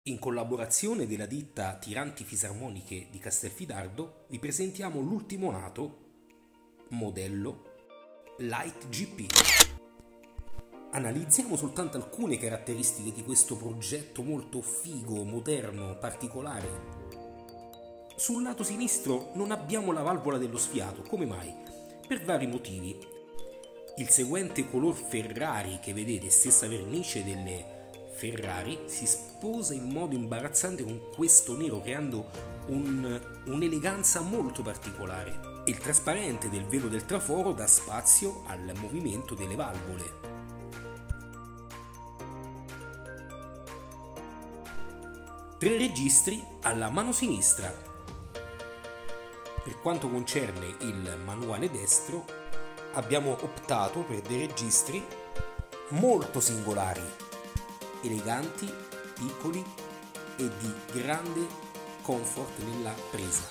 In collaborazione della ditta Tiranti Fisarmoniche di Castelfidardo vi presentiamo l'ultimo nato modello Light GP. Analizziamo soltanto alcune caratteristiche di questo progetto molto figo, moderno, particolare. Sul lato sinistro non abbiamo la valvola dello sfiato, come mai? Per vari motivi. Il seguente color Ferrari che vedete, stessa vernice delle Ferrari, si sposa in modo imbarazzante con questo nero, creando un'eleganza molto particolare. Il trasparente del velo del traforo dà spazio al movimento delle valvole. Tre registri alla mano sinistra. Per quanto concerne il manuale destro, abbiamo optato per dei registri molto singolari, eleganti, piccoli e di grande comfort nella presa.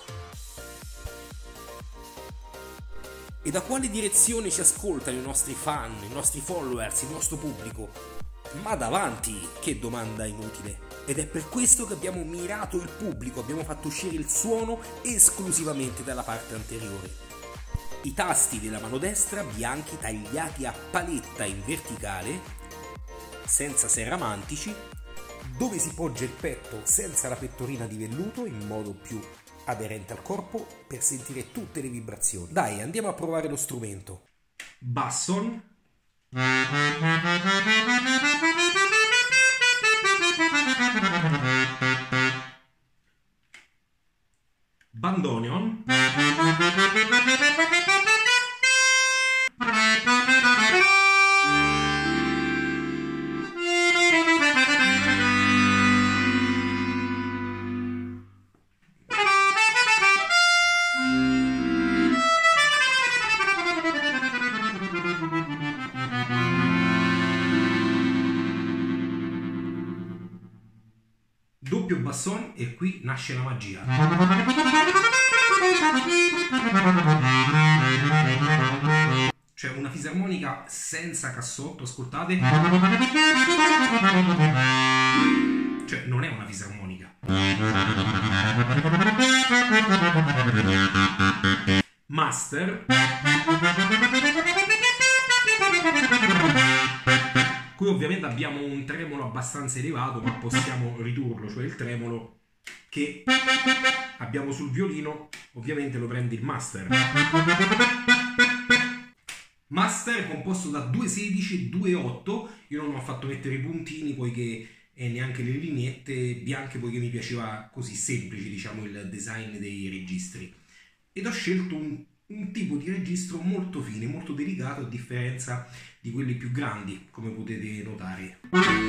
E da quale direzione ci ascoltano i nostri fan, i nostri followers, il nostro pubblico? Ma davanti, che domanda inutile! Ed è per questo che abbiamo mirato il pubblico, abbiamo fatto uscire il suono esclusivamente dalla parte anteriore. I tasti della mano destra bianchi tagliati a paletta in verticale, senza serramantici, dove si poggia il petto senza la pettorina di velluto in modo più aderente al corpo per sentire tutte le vibrazioni. Dai, andiamo a provare lo strumento. Basson, bandoneon, doppio basson, e qui nasce la magia. Cioè una fisarmonica senza cassotto, ascoltate. Cioè non è una fisarmonica. Master. Qui ovviamente abbiamo un tremolo abbastanza elevato, ma possiamo ridurlo, cioè il tremolo che abbiamo sul violino ovviamente lo prende il master. Master composto da 216 e 2.8, io non ho fatto mettere i puntini poiché e neanche le lineette bianche, poiché mi piaceva così semplice, diciamo, il design dei registri, ed ho scelto un tipo di registro molto fine, molto delicato, a differenza di quelli più grandi, come potete notare.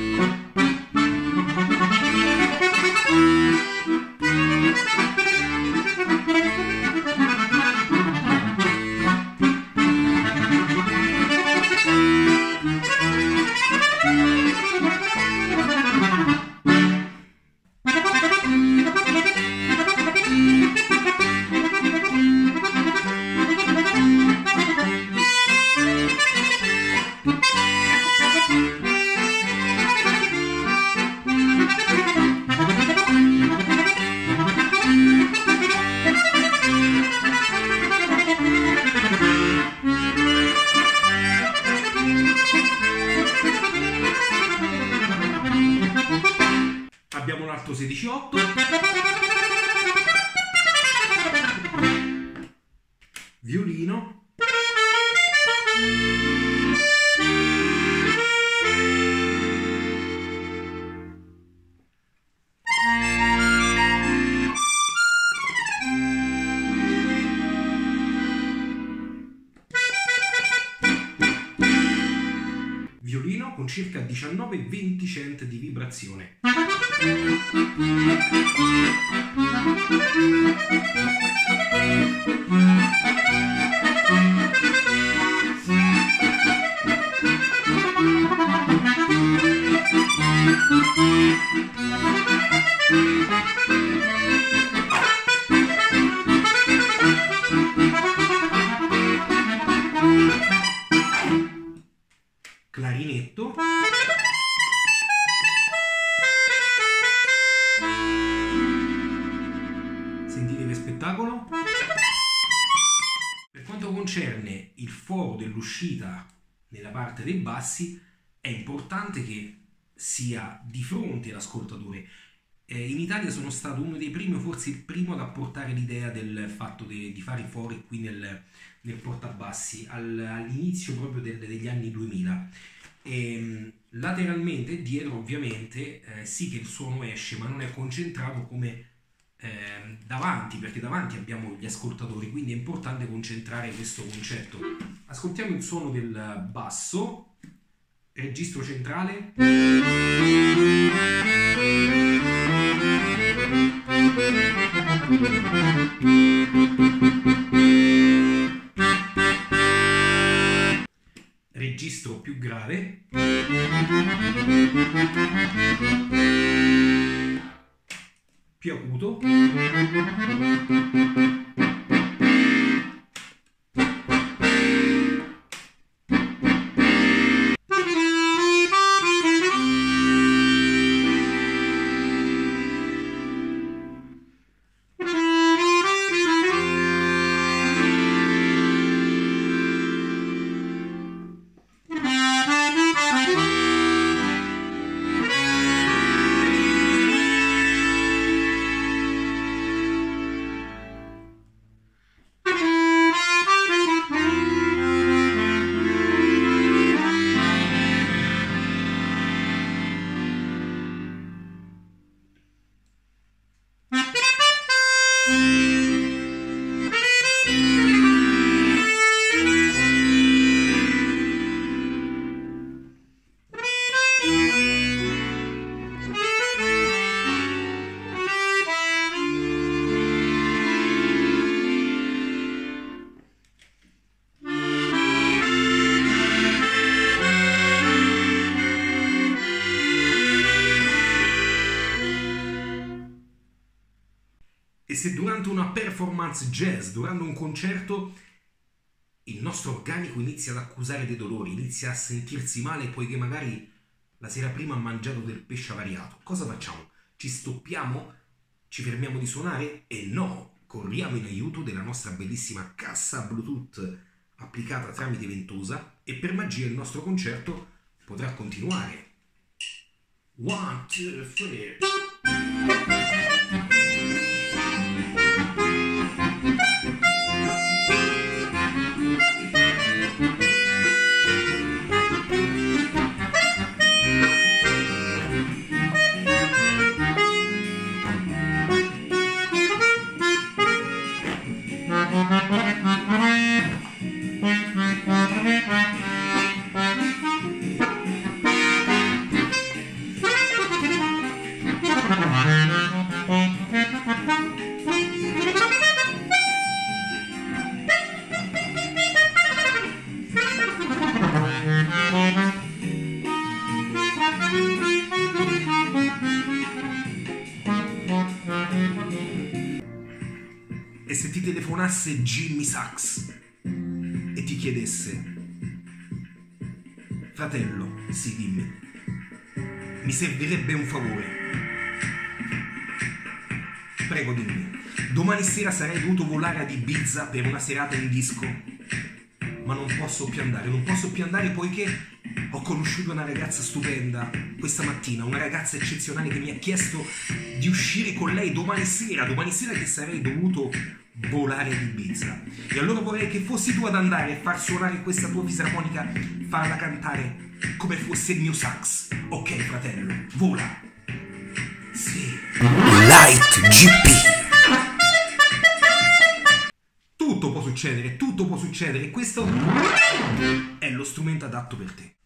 Abbiamo un alto 16.8, violino, con circa 19-20 cent di vibrazione. clarinetto, spettacolo. Per quanto concerne il foro dell'uscita nella parte dei bassi, è importante che sia di fronte all'ascoltatore. In Italia sono stato uno dei primi, forse il primo, ad apportare l'idea del fatto di fare i fori qui nel portabassi all'inizio proprio degli anni 2000. Lateralmente, dietro ovviamente, sì che il suono esce, ma non è concentrato come davanti, perché davanti abbiamo gli ascoltatori, quindi è importante concentrare questo concetto. Ascoltiamo il suono del basso, registro centrale. Registro più grave. Più acuto. E se durante una performance jazz, durante un concerto, il nostro organico inizia ad accusare dei dolori, inizia a sentirsi male poiché magari la sera prima ha mangiato del pesce avariato, cosa facciamo? Ci stoppiamo? Ci fermiamo di suonare? E no, corriamo in aiuto della nostra bellissima cassa Bluetooth applicata tramite ventosa e per magia il nostro concerto potrà continuare. 1, 2, 3. E se ti telefonasse Jimmy Sax e ti chiedesse: fratello, sì, dimmi, mi servirebbe un favore, prego dimmi, domani sera sarei dovuto volare ad Ibiza per una serata in disco, ma non posso più andare poiché ho conosciuto una ragazza stupenda questa mattina, una ragazza eccezionale che mi ha chiesto di uscire con lei domani sera che sarei dovuto volare ad Ibiza. E allora vorrei che fossi tu ad andare a far suonare questa tua fisarmonica, farla cantare come fosse il mio sax. Ok, fratello, vola. Sì. Light GP. Tutto può succedere, questo è lo strumento adatto per te.